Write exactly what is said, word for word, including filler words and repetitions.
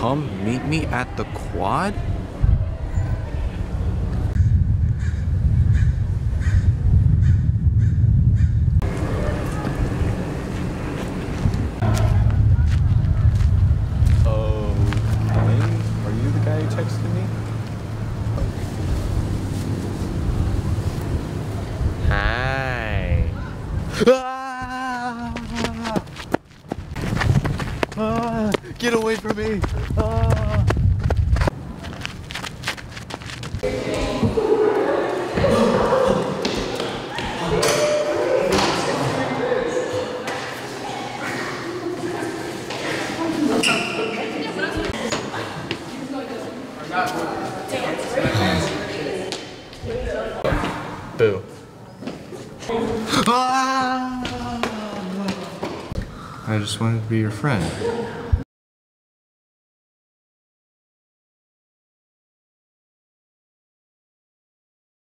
come meet me at the quad? Oh, Glenn? Are you the guy who texted me? Hi. Ah! Ah! Get away from me! Ah! Boo. Ah! I just wanted to be your friend.